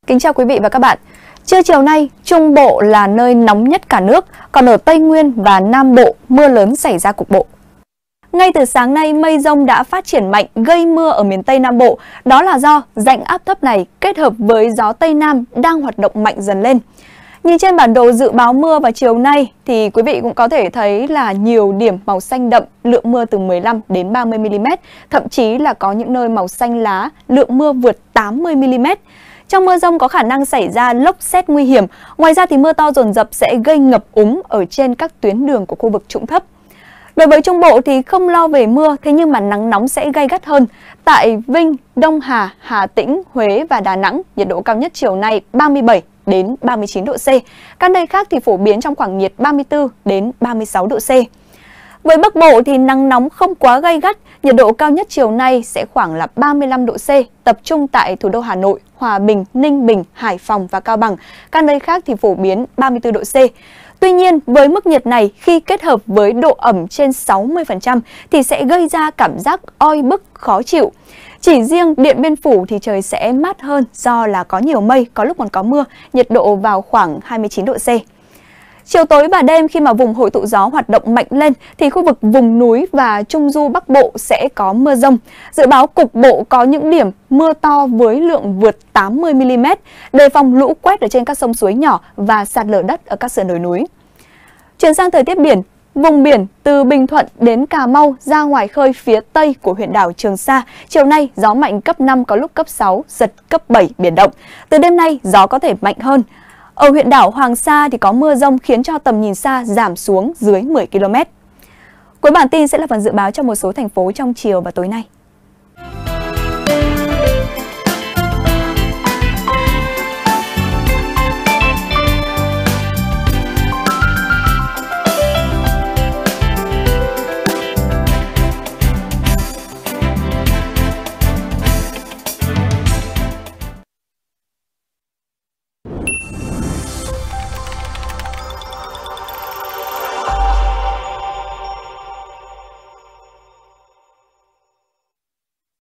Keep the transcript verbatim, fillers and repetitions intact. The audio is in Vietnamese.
Kính chào quý vị và các bạn. Trưa chiều nay, Trung Bộ là nơi nóng nhất cả nước, còn ở Tây Nguyên và Nam Bộ, mưa lớn xảy ra cục bộ. Ngay từ sáng nay, mây rông đã phát triển mạnh gây mưa ở miền Tây Nam Bộ. Đó là do rãnh áp thấp này kết hợp với gió Tây Nam đang hoạt động mạnh dần lên. Nhìn trên bản đồ dự báo mưa vào chiều nay thì quý vị cũng có thể thấy là nhiều điểm màu xanh đậm, lượng mưa từ mười lăm đến ba mươi mi-li-mét, thậm chí là có những nơi màu xanh lá, lượng mưa vượt tám mươi mi-li-mét. Trong mưa rông có khả năng xảy ra lốc sét nguy hiểm. Ngoài ra thì mưa to dồn dập sẽ gây ngập úng ở trên các tuyến đường của khu vực trũng thấp. Đối với Trung Bộ thì không lo về mưa, thế nhưng mà nắng nóng sẽ gay gắt hơn. Tại Vinh, Đông Hà, Hà Tĩnh, Huế và Đà Nẵng, nhiệt độ cao nhất chiều nay ba mươi bảy đến ba mươi chín độ C. Các nơi khác thì phổ biến trong khoảng nhiệt ba mươi tư đến ba mươi sáu độ C. Với Bắc Bộ thì nắng nóng không quá gay gắt, nhiệt độ cao nhất chiều nay sẽ khoảng là ba mươi lăm độ C, tập trung tại thủ đô Hà Nội, Hòa Bình, Ninh Bình, Hải Phòng và Cao Bằng. Các nơi khác thì phổ biến ba mươi tư độ C. Tuy nhiên, với mức nhiệt này khi kết hợp với độ ẩm trên sáu mươi phần trăm thì sẽ gây ra cảm giác oi bức, khó chịu. Chỉ riêng Điện Biên Phủ thì trời sẽ mát hơn do là có nhiều mây, có lúc còn có mưa, nhiệt độ vào khoảng hai mươi chín độ C. Chiều tối và đêm khi mà vùng hội tụ gió hoạt động mạnh lên thì khu vực vùng núi và Trung du Bắc Bộ sẽ có mưa rông. Dự báo cục bộ có những điểm mưa to với lượng vượt tám mươi mi-li-mét, đề phòng lũ quét ở trên các sông suối nhỏ và sạt lở đất ở các sườn đồi núi. Chuyển sang thời tiết biển, vùng biển từ Bình Thuận đến Cà Mau ra ngoài khơi phía tây của huyện đảo Trường Sa, chiều nay gió mạnh cấp năm có lúc cấp sáu, giật cấp bảy biển động. Từ đêm nay gió có thể mạnh hơn. Ở huyện đảo Hoàng Sa thì có mưa rông khiến cho tầm nhìn xa giảm xuống dưới mười ki lô mét. Cuối bản tin sẽ là phần dự báo cho một số thành phố trong chiều và tối nay.